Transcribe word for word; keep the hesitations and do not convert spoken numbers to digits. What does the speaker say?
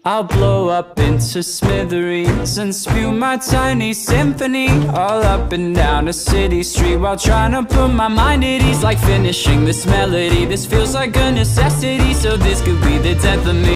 I'll blow up into smithereens and spew my tiny symphony all up and down a city street, while trying to put my mind at ease. Like finishing this melody, this feels like a necessity, so this could be the death of me.